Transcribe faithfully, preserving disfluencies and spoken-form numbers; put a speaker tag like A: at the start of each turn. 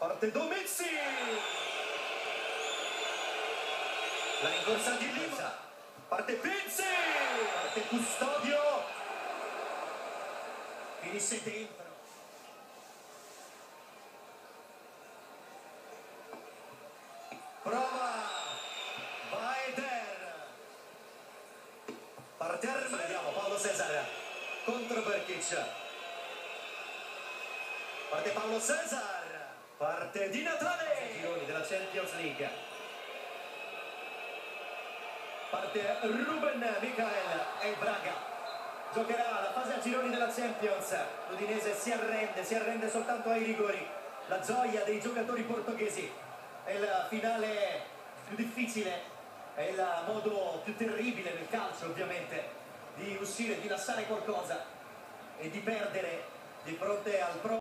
A: Parte Domizzi. La rincorsa di Lima. Parte Pizzi. Parte Custodio. Finisce dentro. Prova. Baeder. Parte Armeno. Vediamo Paolo Cesar contro Brkic. Parte Paolo Cesar. Parte Di Natale. Gironi della Champions League. Parte Ruben Michael e Braga. Giocherà la fase a gironi della Champions. L'Udinese si arrende, si arrende soltanto ai rigori. La gioia dei giocatori portoghesi. È il finale più difficile, è il modo più terribile nel calcio ovviamente di uscire, di lasciare qualcosa e di perdere di fronte al pro